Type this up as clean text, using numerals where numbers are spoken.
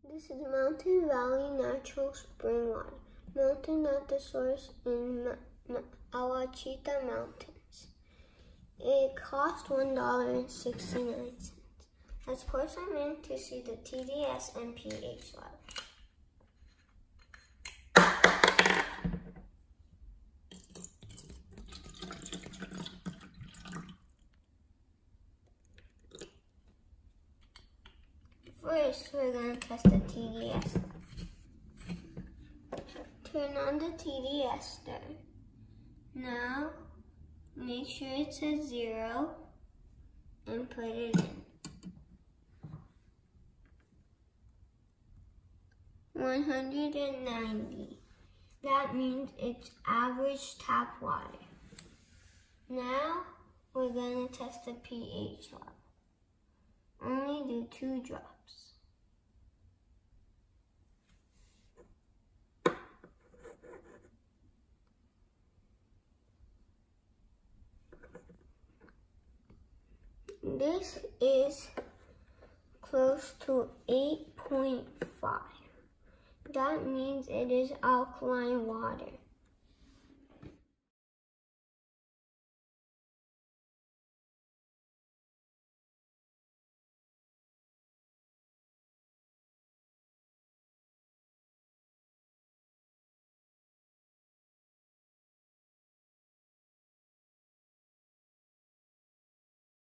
This is Mountain Valley Natural Spring Water, mountain at the source in Ouachita Mountains. It cost $1.69. Let's pour some in to see the TDS and pH level. First, we're going to test the TDS. Turn on the TDS stir. Now, make sure it says 0 and put it in. 190. That means it's average tap water. Now, we're going to test the pH level. Only do 2 drops. This is close to 8.5. That means it is alkaline water.